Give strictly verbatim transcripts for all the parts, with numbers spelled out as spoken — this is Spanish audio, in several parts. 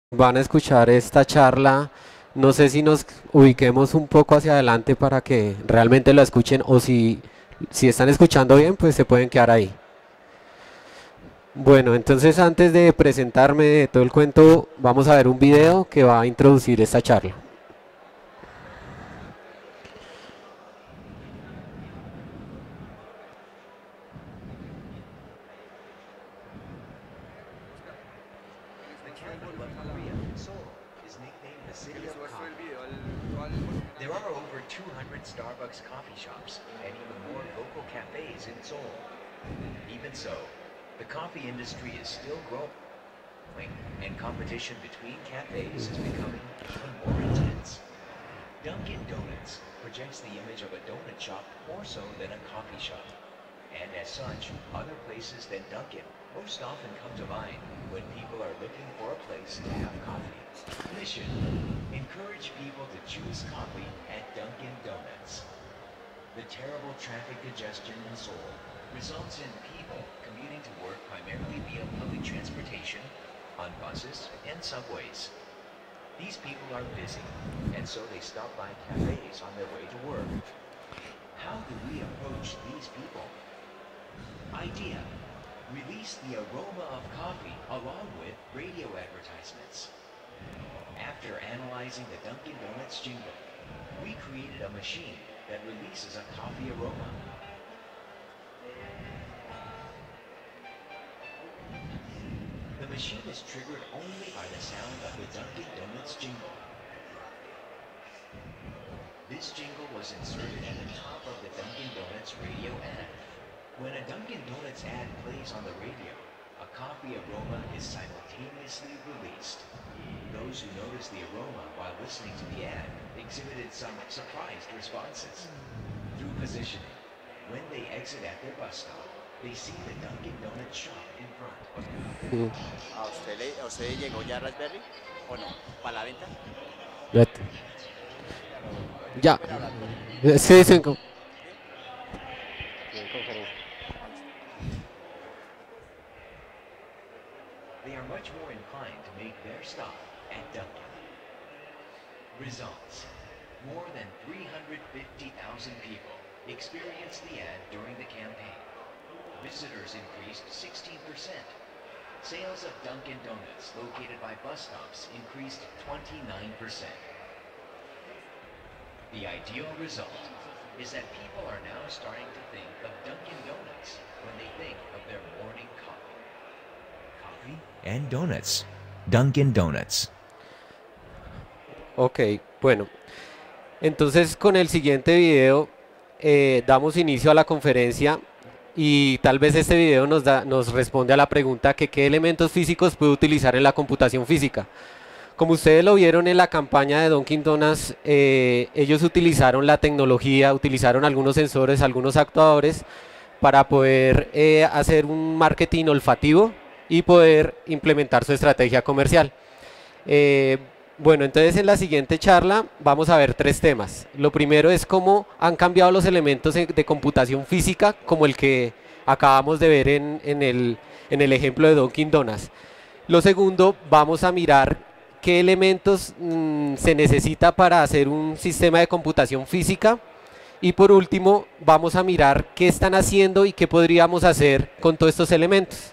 Van a escuchar esta charla. No sé si nos ubiquemos un poco hacia adelante para que realmente lo escuchen o si, si están escuchando bien, pues se pueden quedar ahí. Bueno, entonces antes de presentarme de todo el cuento, vamos a ver un video que va a introducir esta charla. The capital of Korea, Seoul, is nicknamed the city of coffee. There are over two hundred Starbucks coffee shops and even more local cafes in Seoul. Even so, the coffee industry is still growing, and competition between cafes is becoming even more intense. Dunkin' Donuts projects the image of a donut shop more so than a coffee shop. And as such, other places than Dunkin' most often come to mind when people are looking for a place to have coffee. Mission: encourage people to choose coffee at Dunkin' Donuts. The terrible traffic congestion in Seoul results in people commuting to work primarily via public transportation, on buses and subways. These people are busy, and so they stop by cafes on their way to work. How do we approach these people? Idea: release the aroma of coffee along with radio advertisements. After analyzing the Dunkin' Donuts jingle, we created a machine that releases a coffee aroma. The machine is triggered only by the sound of the Dunkin' Donuts jingle. This jingle was inserted at the top of the Dunkin' Donuts radio ad. When a Dunkin' Donuts ad plays on the radio, a coffee aroma is simultaneously released. Those who noticed the aroma while listening to the ad exhibited some surprised responses. Through positioning, when they exit at their bus stop, they see the Dunkin' Donuts shop in front. Mm. ¿A usted, le, ¿A usted llegó ya Raspberry o no? ¿Para la venta? Vete. Ya. Sí, sí. co- They are much more inclined to make their stop at Dunkin'. Results: more than three hundred fifty thousand people experienced the ad during the campaign. Visitors increased sixteen percent. Sales of Dunkin' Donuts located by bus stops increased twenty-nine percent. The ideal result is that people are now starting to think of Dunkin' Donuts when they think of their morning coffee. Coffee and donuts. Dunkin' Donuts. Ok, bueno. Entonces con el siguiente video eh, damos inicio a la conferencia y tal vez este video nos, da, nos responde a la pregunta que qué elementos físicos puede utilizar en la computación física. Como ustedes lo vieron en la campaña de Dunkin' Donuts, eh, ellos utilizaron la tecnología, utilizaron algunos sensores, algunos actuadores para poder eh, hacer un marketing olfativo y poder implementar su estrategia comercial. Eh, bueno, entonces en la siguiente charla vamos a ver tres temas. Lo primero es cómo han cambiado los elementos de de computación física, como el que acabamos de ver en, en el, en el ejemplo de Dunkin' Donuts. Lo segundo, vamos a mirar qué elementos mm, se necesita para hacer un sistema de computación física. Y por último, vamos a mirar qué están haciendo y qué podríamos hacer con todos estos elementos.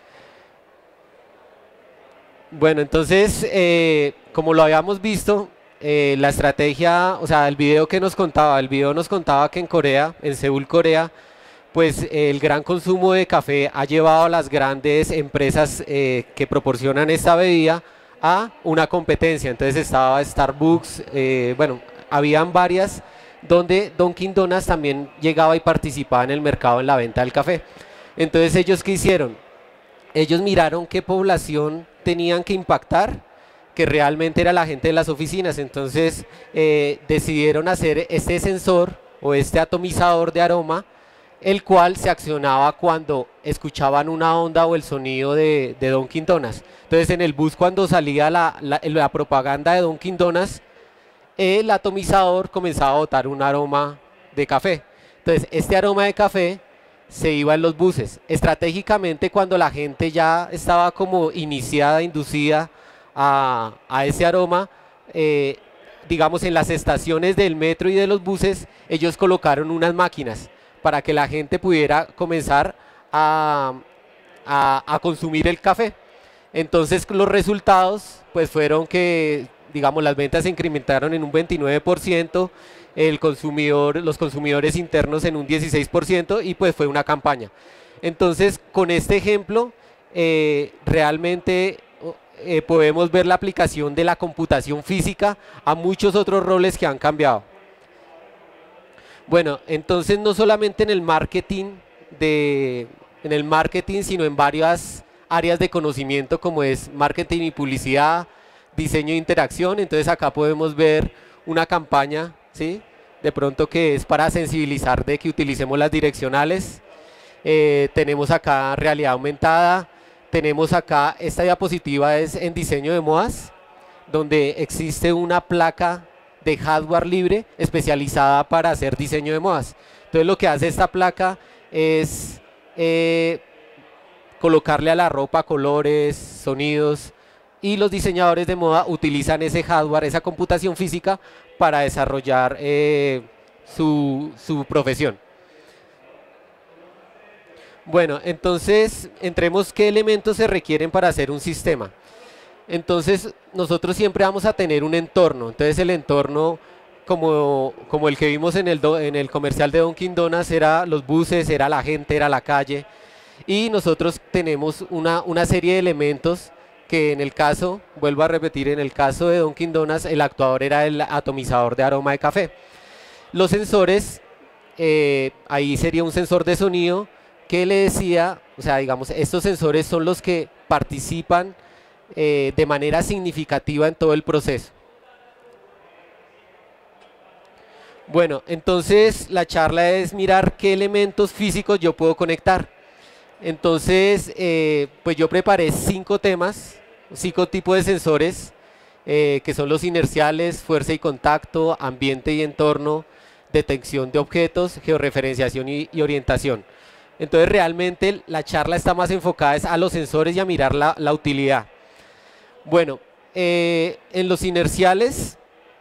Bueno, entonces, eh, como lo habíamos visto, eh, la estrategia, o sea, el video que nos contaba, el video nos contaba que en Corea, en Seúl, Corea, pues eh, el gran consumo de café ha llevado a las grandes empresas eh, que proporcionan esta bebida a una competencia. Entonces estaba Starbucks, eh, bueno, habían varias donde Dunkin' Donuts también llegaba y participaba en el mercado en la venta del café. Entonces ellos, ¿qué hicieron? Ellos miraron qué población tenían que impactar, que realmente era la gente de las oficinas. Entonces eh, decidieron hacer este sensor o este atomizador de aroma, el cual se accionaba cuando escuchaban una onda o el sonido de, de Dunkin' Donuts. Entonces en el bus, cuando salía la, la, la propaganda de Dunkin' Donuts, el atomizador comenzaba a botar un aroma de café. Entonces este aroma de café se iba en los buses. Estratégicamente, cuando la gente ya estaba como iniciada, inducida a, a ese aroma, eh, digamos en las estaciones del metro y de los buses, ellos colocaron unas máquinas para que la gente pudiera comenzar a, a, a consumir el café. Entonces los resultados pues fueron que, digamos, las ventas se incrementaron en un veintinueve por ciento, el consumidor, los consumidores internos en un dieciséis por ciento, y pues fue una campaña. Entonces con este ejemplo eh, realmente eh, podemos ver la aplicación de la computación física a muchos otros roles que han cambiado. Bueno, entonces no solamente en el marketing, de, en el marketing sino en varias áreas de conocimiento como es marketing y publicidad, diseño e interacción. Entonces acá podemos ver una campaña, ¿sí?, de pronto que es para sensibilizar de que utilicemos las direccionales. Eh, tenemos acá realidad aumentada, tenemos acá, esta diapositiva es en diseño de modas, donde existe una placa de hardware libre especializada para hacer diseño de modas. Entonces lo que hace esta placa es eh, colocarle a la ropa colores, sonidos, y los diseñadores de moda utilizan ese hardware, esa computación física para desarrollar eh, su, su profesión. Bueno, entonces entremos qué elementos se requieren para hacer un sistema. Entonces nosotros siempre vamos a tener un entorno. Entonces el entorno, como, como el que vimos en el, do, en el comercial de Dunkin' Donuts, era los buses, era la gente, era la calle. Y nosotros tenemos una, una serie de elementos que en el caso, vuelvo a repetir, en el caso de Dunkin' Donuts el actuador era el atomizador de aroma de café. Los sensores, eh, ahí sería un sensor de sonido que le decía, o sea, digamos, estos sensores son los que participan eh, de manera significativa en todo el proceso. Bueno, entonces la charla es mirar qué elementos físicos yo puedo conectar. Entonces, eh, pues yo preparé cinco temas, cinco tipos de sensores, eh, que son los inerciales, fuerza y contacto, ambiente y entorno, detección de objetos, georreferenciación y, y orientación. Entonces realmente la charla está más enfocada a los sensores y a mirar la, la utilidad. Bueno, eh, en los inerciales,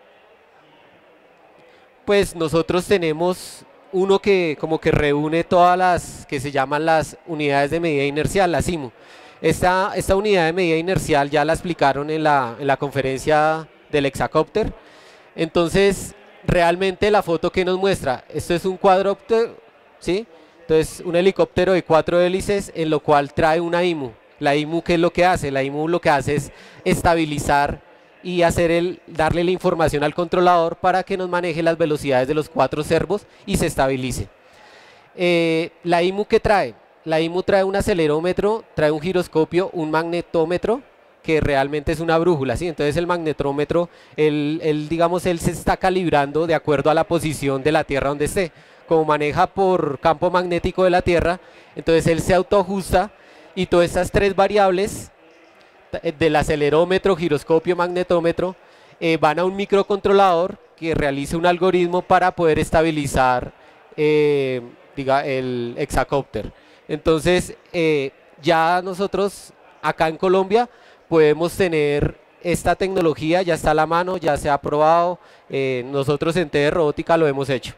pues nosotros tenemos uno que como que reúne todas las que se llaman las unidades de medida inercial, la S I M U. Esta, esta unidad de medida inercial ya la explicaron en la, en la conferencia del hexacópter. Entonces realmente la foto que nos muestra, esto es un cuadróptero, ¿sí? Entonces un helicóptero de cuatro hélices en lo cual trae una I M U. La I M U, ¿qué es lo que hace? La I M U lo que hace es estabilizar y hacer el, darle la información al controlador para que nos maneje las velocidades de los cuatro servos y se estabilice. Eh, la I M U, ¿qué trae? La I M U trae un acelerómetro, trae un giroscopio, un magnetómetro, que realmente es una brújula, ¿sí? Entonces el magnetómetro, él, él, digamos, él se está calibrando de acuerdo a la posición de la Tierra donde esté. Como maneja por campo magnético de la Tierra, entonces él se autoajusta y todas estas tres variables del acelerómetro, giroscopio, magnetómetro, eh, van a un microcontrolador que realiza un algoritmo para poder estabilizar eh, diga, el hexacópter. Entonces eh, ya nosotros acá en Colombia podemos tener esta tecnología, ya está a la mano, ya se ha probado, eh, nosotros en T D Robótica lo hemos hecho.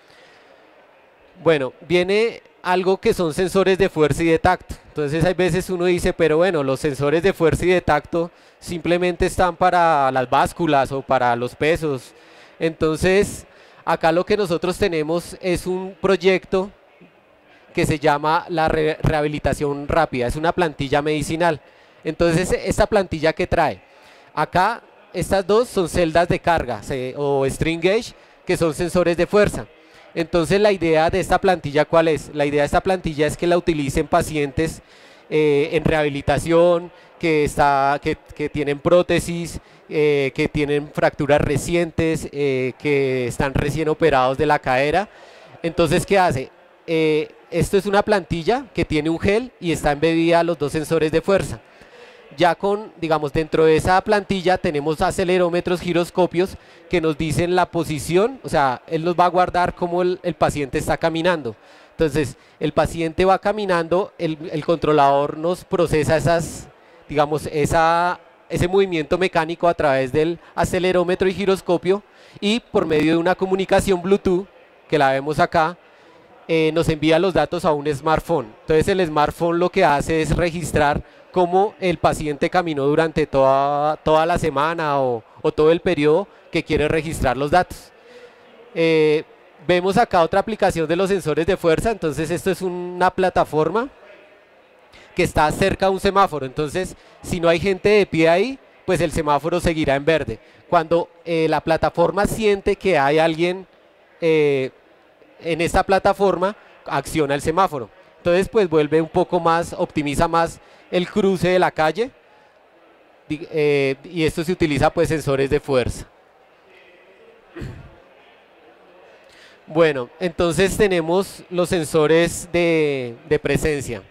Bueno, viene algo que son sensores de fuerza y de tacto. Entonces hay veces uno dice, pero bueno, los sensores de fuerza y de tacto simplemente están para las básculas o para los pesos. Entonces acá lo que nosotros tenemos es un proyecto que se llama la re rehabilitación rápida, es una plantilla medicinal. Entonces esta plantilla, ¿qué trae? Acá estas dos son celdas de carga se, o string gauge, que son sensores de fuerza. Entonces la idea de esta plantilla, ¿cuál es? La idea de esta plantilla es que la utilicen pacientes eh, en rehabilitación, que, está, que, que tienen prótesis, eh, que tienen fracturas recientes, eh, que están recién operados de la cadera. Entonces, ¿qué hace? Eh, esto es una plantilla que tiene un gel y está embebida a los dos sensores de fuerza. Ya con, digamos, dentro de esa plantilla tenemos acelerómetros, giroscopios que nos dicen la posición, o sea, él nos va a guardar cómo el, el paciente está caminando. Entonces, el paciente va caminando, el, el controlador nos procesa esas, digamos, esa, ese movimiento mecánico a través del acelerómetro y giroscopio, y por medio de una comunicación Bluetooth, que la vemos acá, eh, nos envía los datos a un smartphone. Entonces el smartphone lo que hace es registrar cómo el paciente caminó durante toda, toda la semana o, o todo el periodo que quiere registrar los datos. Eh, vemos acá otra aplicación de los sensores de fuerza. Entonces esto es una plataforma que está cerca de un semáforo. Entonces si no hay gente de pie ahí, pues el semáforo seguirá en verde. Cuando eh, la plataforma siente que hay alguien eh, en esta plataforma, acciona el semáforo. Entonces pues vuelve un poco más, optimiza más el cruce de la calle, eh, y esto se utiliza pues sensores de fuerza. Bueno, entonces tenemos los sensores de, de presencia.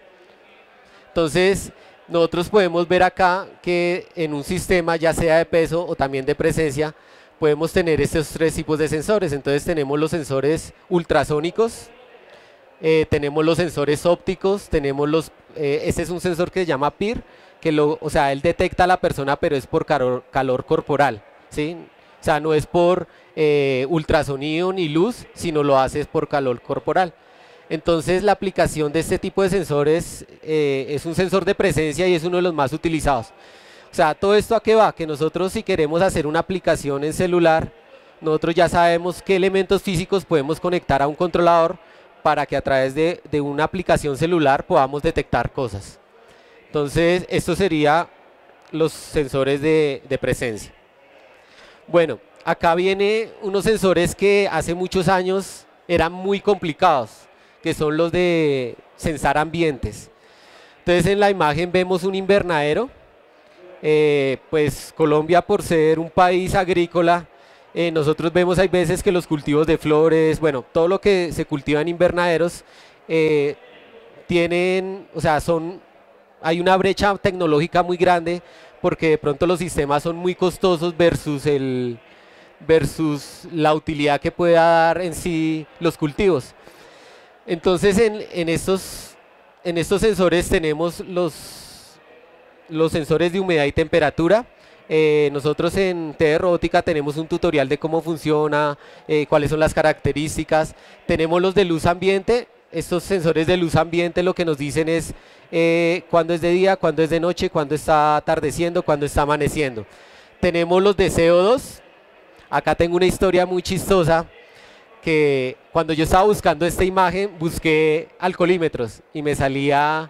Entonces nosotros podemos ver acá que en un sistema, ya sea de peso o también de presencia, podemos tener estos tres tipos de sensores. Entonces tenemos los sensores ultrasónicos, eh, tenemos los sensores ópticos, tenemos los, eh, este es un sensor que se llama P I R, que lo, o sea, él detecta a la persona, pero es por calor, calor corporal, ¿sí? O sea, no es por eh, ultrasonido ni luz, sino lo hace es por calor corporal. Entonces la aplicación de este tipo de sensores eh, es un sensor de presencia y es uno de los más utilizados. O sea, ¿todo esto a qué va? Que nosotros, si queremos hacer una aplicación en celular, nosotros ya sabemos qué elementos físicos podemos conectar a un controlador para que a través de, de una aplicación celular podamos detectar cosas. Entonces, esto sería los sensores de, de presencia. Bueno, acá viene unos sensores que hace muchos años eran muy complicados, que son los de sensar ambientes. Entonces, en la imagen vemos un invernadero. Eh, pues Colombia, por ser un país agrícola, eh, nosotros vemos hay veces que los cultivos de flores, bueno, todo lo que se cultiva en invernaderos, eh, tienen, o sea, son, hay una brecha tecnológica muy grande, porque de pronto los sistemas son muy costosos versus, el, versus la utilidad que pueda dar en sí los cultivos. Entonces en, en, estos, en estos sensores tenemos los los sensores de humedad y temperatura. Eh, nosotros en T D Robótica tenemos un tutorial de cómo funciona, eh, cuáles son las características. Tenemos los de luz ambiente. Estos sensores de luz ambiente lo que nos dicen es eh, cuándo es de día, cuándo es de noche, cuándo está atardeciendo, cuándo está amaneciendo. Tenemos los de C O dos. Acá tengo una historia muy chistosa, que cuando yo estaba buscando esta imagen busqué alcoholímetros y me salía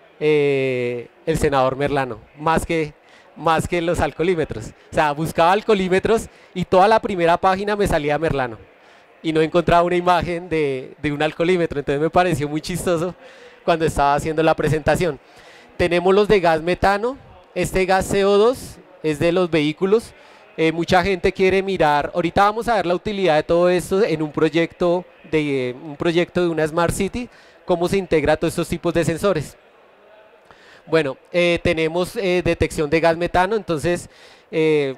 Eh, el senador Merlano, más que, más que los alcoholímetros. O sea, buscaba alcoholímetros y toda la primera página me salía Merlano y no encontraba una imagen de, de un alcoholímetro. Entonces me pareció muy chistoso cuando estaba haciendo la presentación. Tenemos los de gas metano. Este gas C O dos es de los vehículos. Eh, mucha gente quiere mirar, ahorita vamos a ver la utilidad de todo esto en un proyecto de, un proyecto de una Smart City, cómo se integra todos estos tipos de sensores. Bueno, eh, tenemos eh, detección de gas metano. Entonces eh,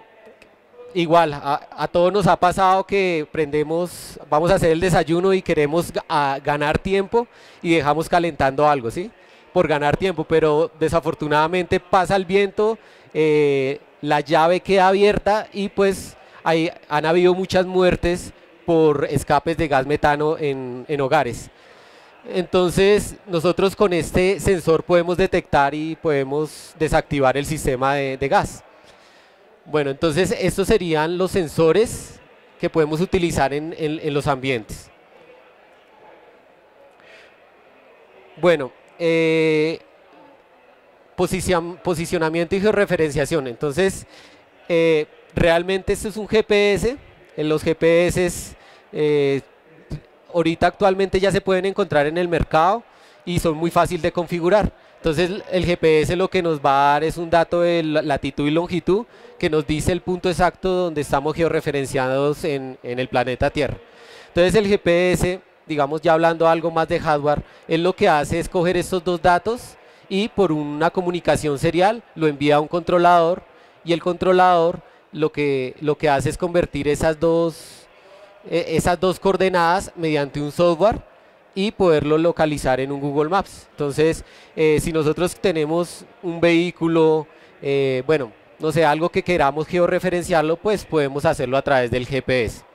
igual a, a todos nos ha pasado que prendemos, vamos a hacer el desayuno y queremos a, ganar tiempo y dejamos calentando algo, ¿sí? Por ganar tiempo, pero desafortunadamente pasa el viento, eh, la llave queda abierta y pues hay, han habido muchas muertes por escapes de gas metano en, en hogares. Entonces nosotros con este sensor podemos detectar y podemos desactivar el sistema de, de gas. Bueno, entonces estos serían los sensores que podemos utilizar en, en, en los ambientes. Bueno, eh, posicion, posicionamiento y georreferenciación. Entonces eh, realmente esto es un G P S. En los G P S eh, ahorita actualmente ya se pueden encontrar en el mercado y son muy fáciles de configurar. Entonces el G P S lo que nos va a dar es un dato de latitud y longitud que nos dice el punto exacto donde estamos georreferenciados en, en el planeta Tierra. Entonces el G P S, digamos ya hablando algo más de hardware, él lo que hace es coger estos dos datos y por una comunicación serial lo envía a un controlador, y el controlador lo que, lo que hace es convertir esas dos esas dos coordenadas mediante un software y poderlo localizar en un Google Maps. Entonces, eh, si nosotros tenemos un vehículo, eh, bueno, no sé, algo que queramos georreferenciarlo, pues podemos hacerlo a través del G P S.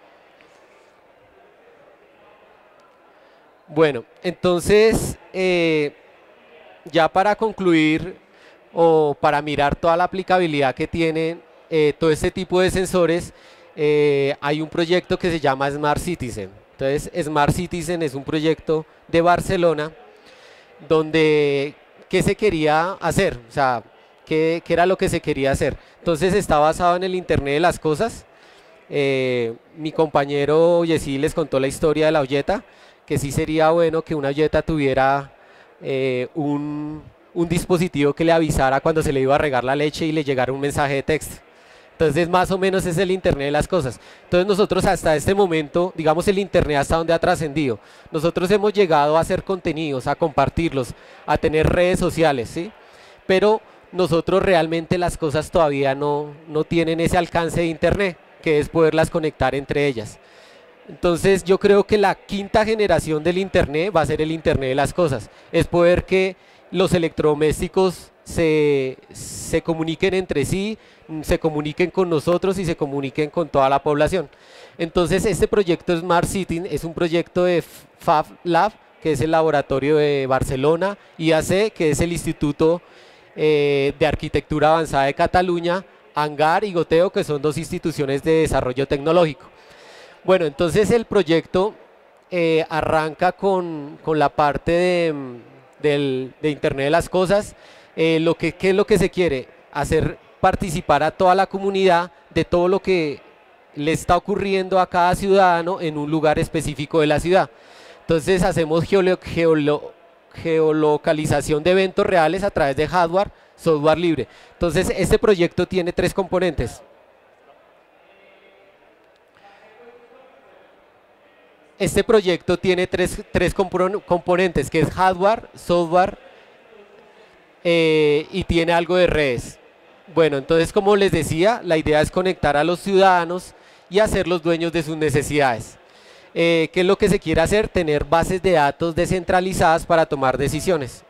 Bueno, entonces, eh, ya para concluir o para mirar toda la aplicabilidad que tienen eh, todo este tipo de sensores, eh, hay un proyecto que se llama Smart Citizen. Entonces, Smart Citizen es un proyecto de Barcelona donde, ¿qué se quería hacer? O sea, ¿qué, qué era lo que se quería hacer? Entonces, está basado en el Internet de las Cosas. Eh, mi compañero Yesí les contó la historia de la olleta, que sí sería bueno que una olleta tuviera eh, un, un dispositivo que le avisara cuando se le iba a regar la leche y le llegara un mensaje de texto. Entonces, más o menos es el Internet de las Cosas. Entonces, nosotros hasta este momento, digamos, el Internet hasta donde ha trascendido. Nosotros hemos llegado a hacer contenidos, a compartirlos, a tener redes sociales, ¿sí? Pero nosotros realmente las cosas todavía no, no tienen ese alcance de Internet, que es poderlas conectar entre ellas. Entonces, yo creo que la quinta generación del Internet va a ser el Internet de las Cosas. Es poder que los electrodomésticos se, se comuniquen entre sí, se comuniquen con nosotros y se comuniquen con toda la población. Entonces, este proyecto Smart City es un proyecto de Fab Lab, que es el laboratorio de Barcelona, I A C, que es el Instituto eh, de Arquitectura Avanzada de Cataluña, ANGAR y Goteo, que son dos instituciones de desarrollo tecnológico. Bueno, entonces el proyecto eh, arranca con, con la parte de, del, de Internet de las Cosas. Eh, lo que, ¿Qué es lo que se quiere? Hacer participar a toda la comunidad de todo lo que le está ocurriendo a cada ciudadano en un lugar específico de la ciudad. Entonces hacemos geolo, geolo, geolocalización de eventos reales a través de hardware, software libre. Entonces este proyecto tiene tres componentes. Este proyecto tiene tres, tres componentes, que es hardware, software eh, y tiene algo de redes. Bueno, entonces, como les decía, la idea es conectar a los ciudadanos y hacerlos dueños de sus necesidades. Eh, ¿Qué es lo que se quiere hacer? Tener bases de datos descentralizadas para tomar decisiones.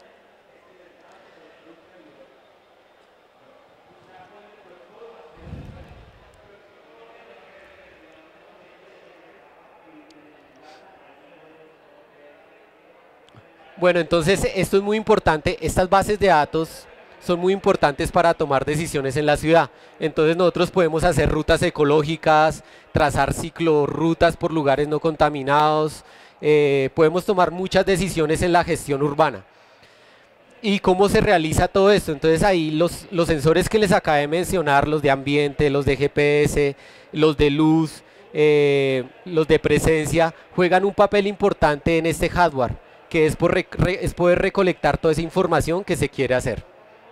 Bueno, entonces esto es muy importante. Estas bases de datos son muy importantes para tomar decisiones en la ciudad. Entonces nosotros podemos hacer rutas ecológicas, trazar ciclorrutas por lugares no contaminados, eh, podemos tomar muchas decisiones en la gestión urbana. ¿Y cómo se realiza todo esto? Entonces ahí los, los sensores que les acabé de mencionar, los de ambiente, los de G P S, los de luz, eh, los de presencia, juegan un papel importante en este hardware, que es, por re, es poder recolectar toda esa información que se quiere hacer.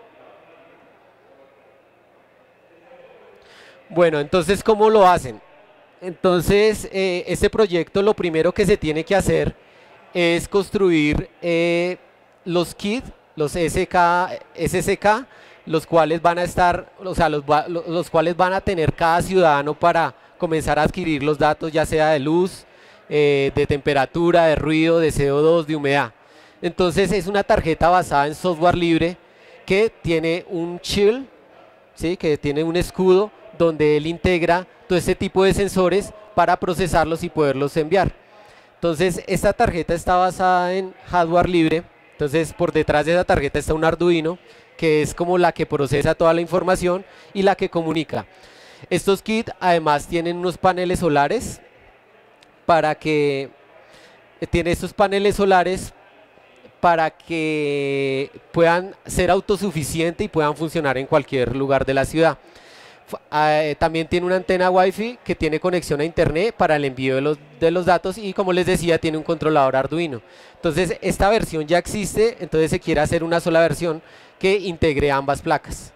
Bueno, entonces, ¿cómo lo hacen? Entonces, eh, este proyecto lo primero que se tiene que hacer es construir eh, los kits, los S K, S C K, los cuales van a estar, o sea, los, los, los cuales van a tener cada ciudadano para comenzar a adquirir los datos, ya sea de luz, eh, de temperatura, de ruido, de C O dos, de humedad. Entonces, es una tarjeta basada en software libre que tiene un shield, ¿sí? Que tiene un escudo donde él integra todo este tipo de sensores para procesarlos y poderlos enviar. Entonces, esta tarjeta está basada en hardware libre. Entonces, por detrás de esa tarjeta está un Arduino, que es como la que procesa toda la información y la que comunica. Estos kits además tienen unos paneles solares para que tiene estos paneles solares para que puedan ser autosuficientes y puedan funcionar en cualquier lugar de la ciudad. Uh, también tiene una antena Wi-Fi que tiene conexión a internet para el envío de los, de los datos y, como les decía, tiene un controlador Arduino. Entonces, esta versión ya existe, entonces se quiere hacer una sola versión que integre ambas placas.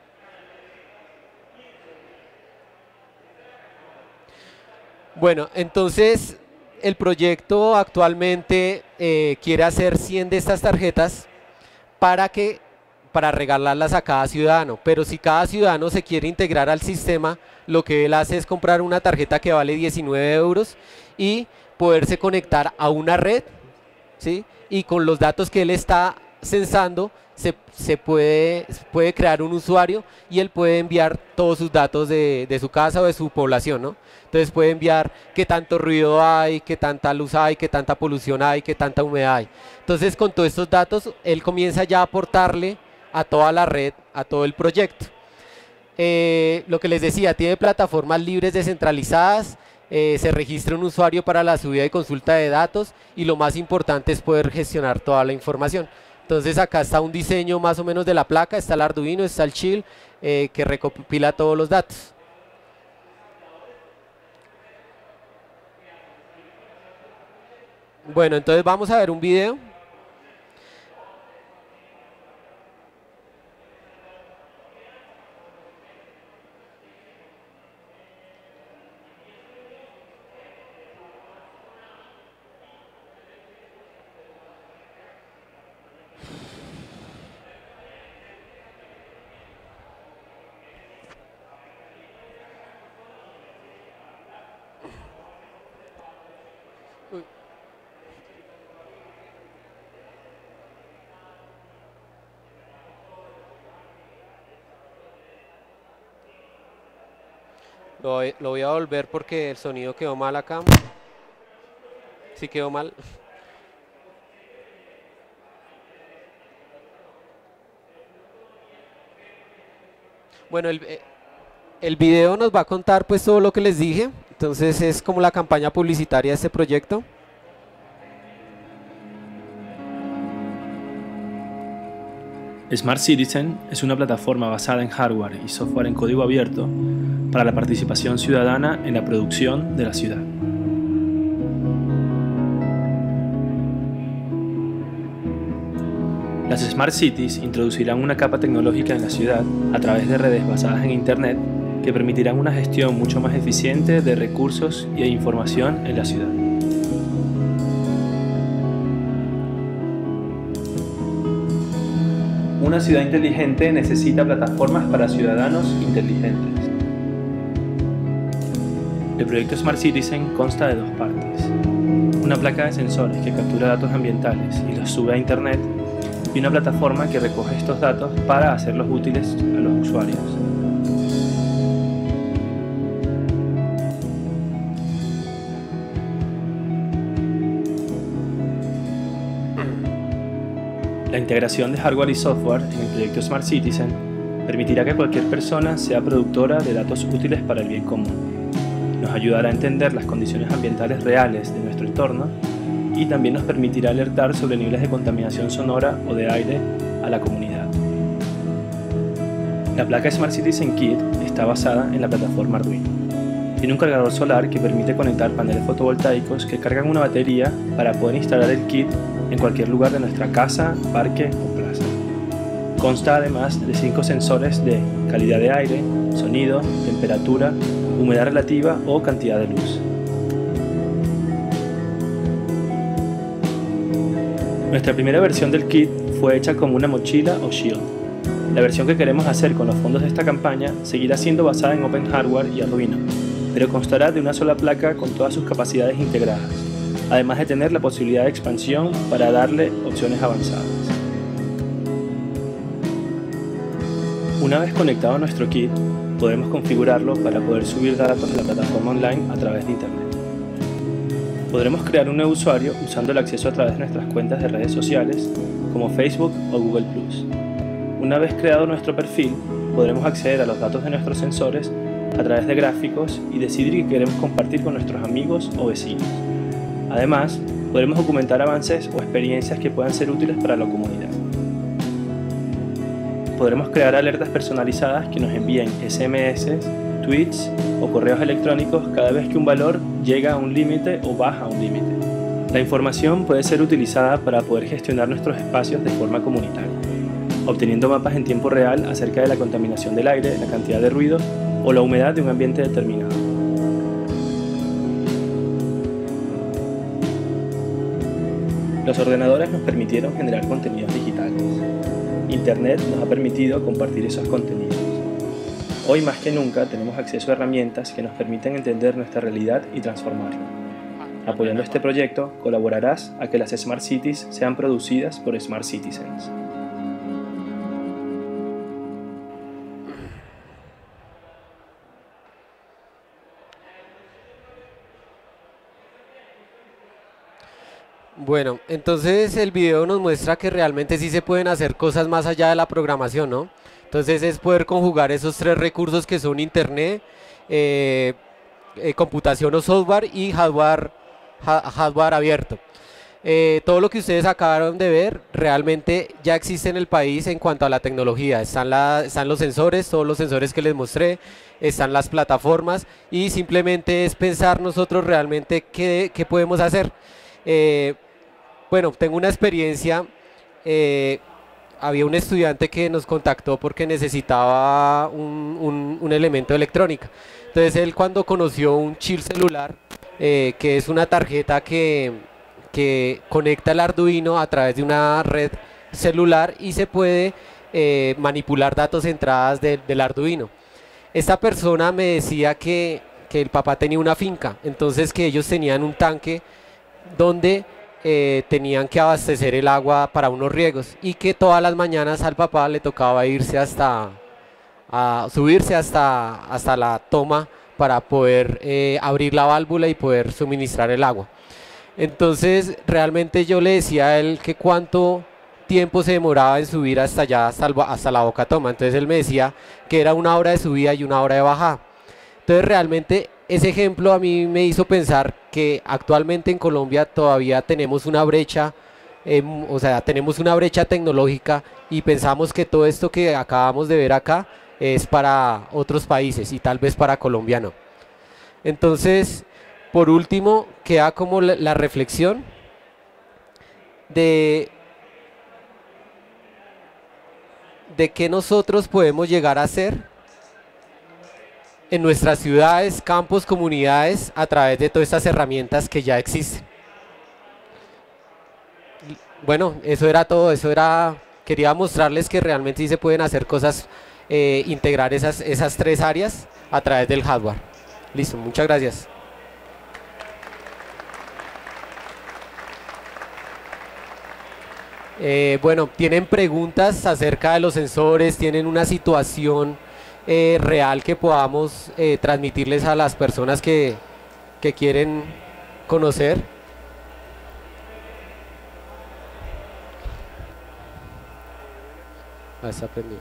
Bueno, entonces el proyecto actualmente eh, quiere hacer cien de estas tarjetas para que para regalarlas a cada ciudadano, pero si cada ciudadano se quiere integrar al sistema, lo que él hace es comprar una tarjeta que vale diecinueve euros y poderse conectar a una red, ¿sí? Y con los datos que él está censando, se, se puede, puede crear un usuario y él puede enviar todos sus datos de, de su casa o de su población, ¿no? Entonces puede enviar qué tanto ruido hay, qué tanta luz hay, qué tanta polución hay, qué tanta humedad hay. Entonces con todos estos datos él comienza ya a aportarle a toda la red, a todo el proyecto. Eh, lo que les decía, tiene plataformas libres descentralizadas, eh, se registra un usuario para la subida y consulta de datos y lo más importante es poder gestionar toda la información. Entonces acá está un diseño más o menos de la placa, está el Arduino, está el Chill, eh, que recopila todos los datos. Bueno, entonces vamos a ver un video. Lo voy, lo voy a volver porque el sonido quedó mal acá. Sí quedó mal. Bueno, el, el video nos va a contar pues todo lo que les dije. Entonces es como la campaña publicitaria de este proyecto. Smart Citizen es una plataforma basada en hardware y software en código abierto para la participación ciudadana en la producción de la ciudad. Las Smart Cities introducirán una capa tecnológica en la ciudad a través de redes basadas en Internet que permitirán una gestión mucho más eficiente de recursos y de información en la ciudad. Una ciudad inteligente necesita plataformas para ciudadanos inteligentes. El proyecto Smart Citizen consta de dos partes. Una placa de sensores que captura datos ambientales y los sube a Internet, y una plataforma que recoge estos datos para hacerlos útiles a los usuarios. La integración de hardware y software en el proyecto Smart Citizen permitirá que cualquier persona sea productora de datos útiles para el bien común. Nos ayudará a entender las condiciones ambientales reales de nuestro entorno y también nos permitirá alertar sobre niveles de contaminación sonora o de aire a la comunidad. La placa Smart Citizen Kit está basada en la plataforma Arduino. Tiene un cargador solar que permite conectar paneles fotovoltaicos que cargan una batería para poder instalar el kit en cualquier lugar de nuestra casa, parque o plaza. Consta además de cinco sensores de calidad de aire, sonido, temperatura, humedad relativa o cantidad de luz. Nuestra primera versión del kit fue hecha como una mochila o shield. La versión que queremos hacer con los fondos de esta campaña seguirá siendo basada en Open Hardware y Arduino, pero constará de una sola placa con todas sus capacidades integradas, además de tener la posibilidad de expansión para darle opciones avanzadas. Una vez conectado a nuestro kit, podremos configurarlo para poder subir datos a la plataforma online a través de Internet. Podremos crear un nuevo usuario usando el acceso a través de nuestras cuentas de redes sociales como Facebook o Google plus. Una vez creado nuestro perfil, podremos acceder a los datos de nuestros sensores a través de gráficos y decidir qué queremos compartir con nuestros amigos o vecinos. Además, podremos documentar avances o experiencias que puedan ser útiles para la comunidad. Podremos crear alertas personalizadas que nos envíen S M S, tweets o correos electrónicos cada vez que un valor llega a un límite o baja a un límite. La información puede ser utilizada para poder gestionar nuestros espacios de forma comunitaria, obteniendo mapas en tiempo real acerca de la contaminación del aire, la cantidad de ruido o la humedad de un ambiente determinado. Los ordenadores nos permitieron generar contenidos digitales. Internet nos ha permitido compartir esos contenidos. Hoy más que nunca tenemos acceso a herramientas que nos permiten entender nuestra realidad y transformarla. Apoyando este proyecto, colaborarás a que las Smart Cities sean producidas por Smart Citizens. Bueno, entonces el video nos muestra que realmente sí se pueden hacer cosas más allá de la programación, ¿no? Entonces es poder conjugar esos tres recursos que son internet, eh, eh, computación o software y hardware, ha hardware abierto. Eh, todo lo que ustedes acabaron de ver realmente ya existe en el país en cuanto a la tecnología. Están, la, están los sensores, todos los sensores que les mostré, están las plataformas y simplemente es pensar nosotros realmente qué, qué podemos hacer. Eh, bueno, tengo una experiencia, eh, había un estudiante que nos contactó porque necesitaba un, un, un elemento de electrónica. Entonces él cuando conoció un chip celular, eh, que es una tarjeta que, que conecta el Arduino a través de una red celular y se puede eh, manipular datos entradas de, del Arduino. Esta persona me decía que, que el papá tenía una finca, entonces que ellos tenían un tanque donde eh, tenían que abastecer el agua para unos riegos y que todas las mañanas al papá le tocaba irse hasta, a subirse hasta, hasta la toma para poder eh, abrir la válvula y poder suministrar el agua. Entonces realmente yo le decía a él que cuánto tiempo se demoraba en subir hasta allá, hasta, el, hasta la boca toma. Entonces él me decía que era una hora de subida y una hora de bajada. Entonces realmente ese ejemplo a mí me hizo pensar que actualmente en Colombia todavía tenemos una brecha, eh, o sea, tenemos una brecha tecnológica y pensamos que todo esto que acabamos de ver acá es para otros países y tal vez para Colombia no. Entonces, por último, queda como la, la reflexión de, de qué nosotros podemos llegar a hacer en nuestras ciudades, campos, comunidades, a través de todas estas herramientas que ya existen. Bueno, eso era todo, eso era, quería mostrarles que realmente sí se pueden hacer cosas, eh, integrar esas, esas tres áreas a través del hardware. Listo, muchas gracias. Eh, bueno, ¿tienen preguntas acerca de los sensores? ¿Tienen una situación Eh, real que podamos eh, transmitirles a las personas que, que quieren conocer? Ah, está prendido.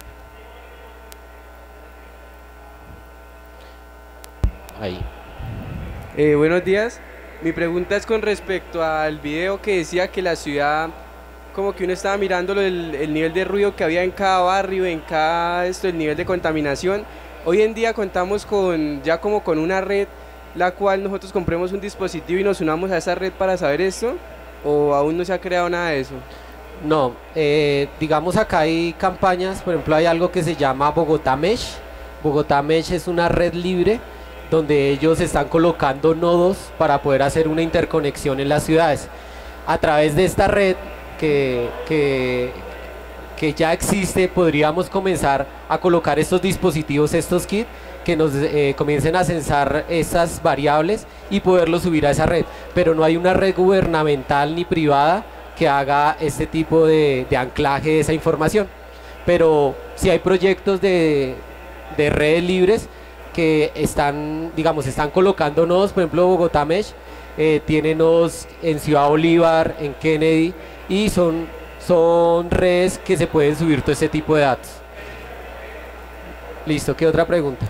Ahí. Eh, buenos días. Mi pregunta es con respecto al video que decía que la ciudad, como que uno estaba mirando el, el nivel de ruido que había en cada barrio, en cada esto, el nivel de contaminación. Hoy en día contamos con ya como con una red, la cual nosotros compremos un dispositivo y nos unamos a esa red para saber esto, o aún no se ha creado nada de eso. No, eh, digamos acá hay campañas, por ejemplo hay algo que se llama Bogotá Mesh. Bogotá Mesh es una red libre donde ellos están colocando nodos para poder hacer una interconexión en las ciudades. A través de esta red Que, que, que ya existe, podríamos comenzar a colocar estos dispositivos, estos kits, que nos eh, comiencen a censar esas variables y poderlos subir a esa red, pero no hay una red gubernamental ni privada que haga este tipo de, de anclaje de esa información, pero sí hay proyectos de, de redes libres que están, digamos, están colocando nodos. Por ejemplo, Bogotá Mesh eh, tiene nodos en Ciudad Bolívar, en Kennedy, y son, son redes que se pueden subir todo este tipo de datos. Listo, ¿qué otra pregunta?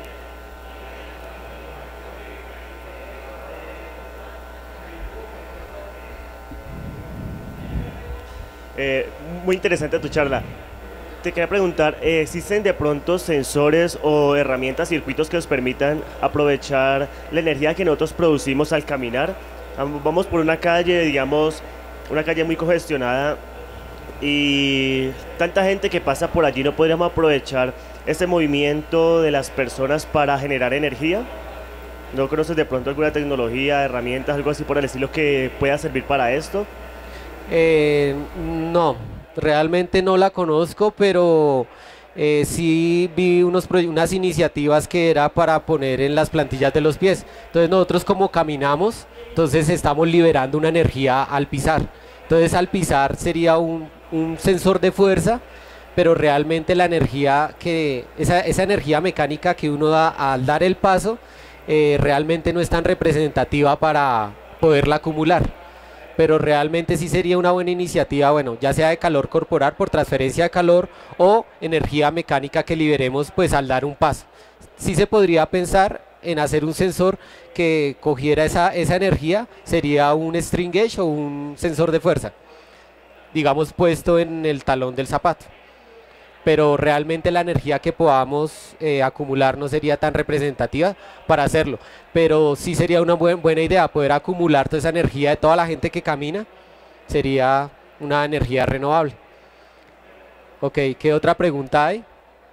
Eh, muy interesante tu charla. Te quería preguntar, eh, ¿existen de pronto sensores o herramientas, circuitos que nos permitan aprovechar la energía que nosotros producimos al caminar? Vamos por una calle, digamos, una calle muy congestionada y tanta gente que pasa por allí, ¿no podríamos aprovechar este movimiento de las personas para generar energía? ¿No conoces de pronto alguna tecnología, herramientas, algo así por el estilo que pueda servir para esto? Eh, no, realmente no la conozco, pero eh, sí vi unos, unas iniciativas que era para poner en las plantillas de los pies. Entonces nosotros como caminamos, entonces estamos liberando una energía al pisar. Entonces al pisar sería un, un sensor de fuerza, pero realmente la energía que, esa, esa energía mecánica que uno da al dar el paso, eh, realmente no es tan representativa para poderla acumular. Pero realmente sí sería una buena iniciativa, bueno, ya sea de calor corporal por transferencia de calor o energía mecánica que liberemos pues al dar un paso. Sí se podría pensar en hacer un sensor que cogiera esa, esa energía, sería un string gauge o un sensor de fuerza, digamos puesto en el talón del zapato. Pero realmente la energía que podamos eh, acumular no sería tan representativa para hacerlo, pero sí sería una buen, buena idea poder acumular toda esa energía de toda la gente que camina, sería una energía renovable. Ok, ¿qué otra pregunta hay?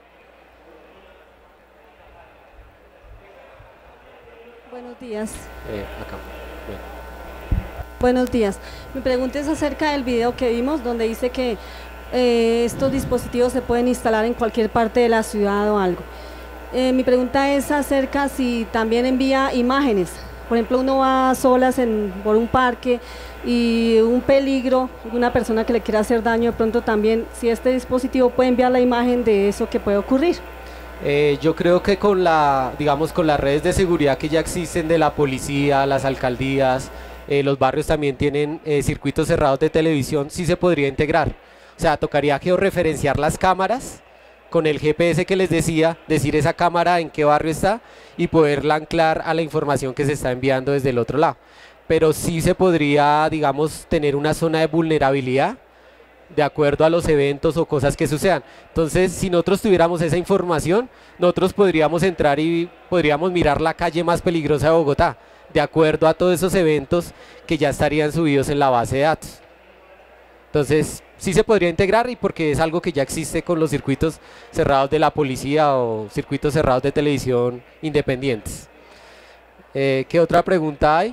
Buenos días. Eh, acá. Bien. Buenos días. Mi pregunta es acerca del video que vimos donde dice que Eh, estos dispositivos se pueden instalar en cualquier parte de la ciudad o algo. Eh, mi pregunta es acerca si también envía imágenes. Por ejemplo, uno va a solas en, por un parque y un peligro, una persona que le quiera hacer daño, de pronto también, si este dispositivo puede enviar la imagen de eso que puede ocurrir. Eh, yo creo que con la, digamos, con las redes de seguridad que ya existen de la policía, las alcaldías, eh, los barrios también tienen eh, circuitos cerrados de televisión, sí se podría integrar. O sea, tocaría georreferenciar las cámaras con el G P S que les decía, decir esa cámara en qué barrio está y poderla anclar a la información que se está enviando desde el otro lado. Pero sí se podría, digamos, tener una zona de vulnerabilidad de acuerdo a los eventos o cosas que sucedan. Entonces, si nosotros tuviéramos esa información, nosotros podríamos entrar y podríamos mirar la calle más peligrosa de Bogotá, de acuerdo a todos esos eventos que ya estarían subidos en la base de datos. Entonces, sí se podría integrar y porque es algo que ya existe con los circuitos cerrados de la policía o circuitos cerrados de televisión independientes. Eh, ¿Qué otra pregunta hay?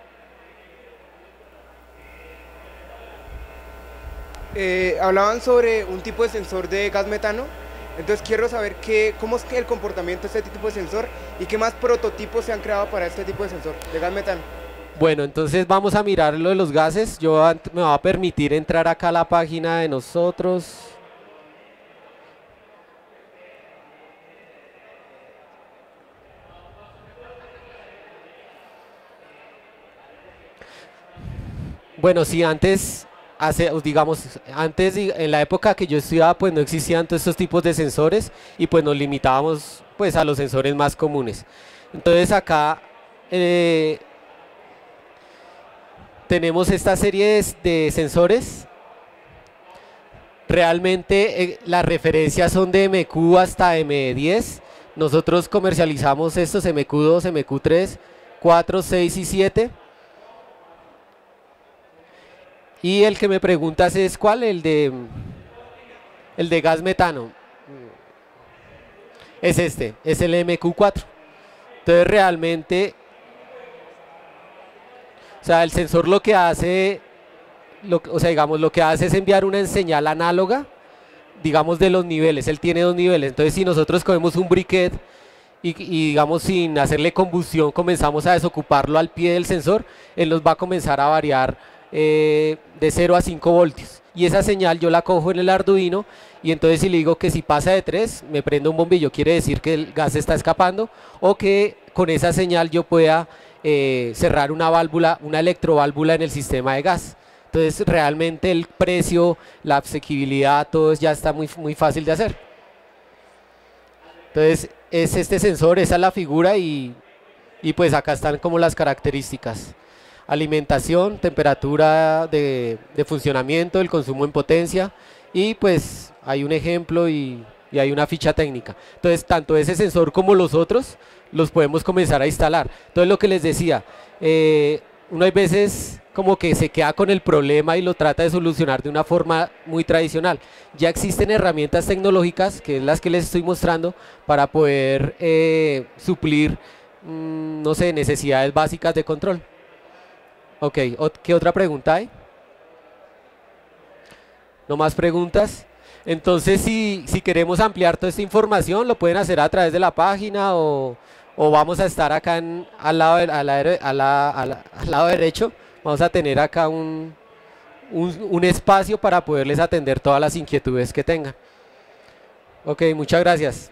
Eh, hablaban sobre un tipo de sensor de gas metano, entonces quiero saber qué, cómo es que el comportamiento de este tipo de sensor y qué más prototipos se han creado para este tipo de sensor de gas metano. Bueno, entonces vamos a mirar lo de los gases. Yo me va a permitir entrar acá a la página de nosotros. Bueno, sí, antes, hace, digamos, antes en la época que yo estudiaba, pues no existían todos estos tipos de sensores y pues nos limitábamos pues a los sensores más comunes. Entonces acá eh, tenemos esta serie de, de sensores. Realmente eh, las referencias son de M Q hasta M diez. Nosotros comercializamos estos M Q dos, M Q tres, cuatro, seis y siete. Y el que me preguntas es ¿cuál? El de, el de gas metano. Es este, es el M Q cuatro. Entonces realmente, o sea, el sensor lo que hace, lo, o sea, digamos, lo que hace es enviar una señal análoga, digamos, de los niveles. Él tiene dos niveles. Entonces, si nosotros cogemos un briquet y, y digamos, sin hacerle combustión, comenzamos a desocuparlo al pie del sensor, él nos va a comenzar a variar eh, de cero a cinco voltios. Y esa señal yo la cojo en el Arduino y entonces si le digo que si pasa de tres, me prende un bombillo, quiere decir que el gas está escapando, o que con esa señal yo pueda eh, cerrar una válvula, una electroválvula en el sistema de gas. Entonces realmente el precio, la asequibilidad, todo ya está muy, muy fácil de hacer. Entonces es este sensor, esa es la figura y, y pues acá están como las características. Alimentación, temperatura de, de funcionamiento, el consumo en potencia y pues hay un ejemplo y, y hay una ficha técnica. Entonces tanto ese sensor como los otros los podemos comenzar a instalar. Entonces lo que les decía, eh, uno hay veces como que se queda con el problema y lo trata de solucionar de una forma muy tradicional. Ya existen herramientas tecnológicas, que es las que les estoy mostrando, para poder eh, suplir, mmm, no sé, necesidades básicas de control. Ok, ¿qué otra pregunta hay? ¿No más preguntas? Entonces, si, si queremos ampliar toda esta información, lo pueden hacer a través de la página o, o vamos a estar acá en, al, lado, de- al, lado- al la- al la- al lado derecho. Vamos a tener acá un, un, un espacio para poderles atender todas las inquietudes que tengan. Ok, muchas gracias.